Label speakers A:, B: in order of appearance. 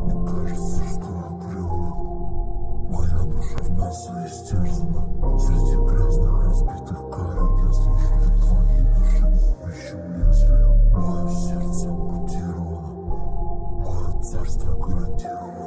A: Мне кажется, что априори моя душа в мясо истерзана. Среди грязных разбитых корот я слышу ритм моей души, ищу лезвие. Мое сердце ампутировано, мое царство гарантировано.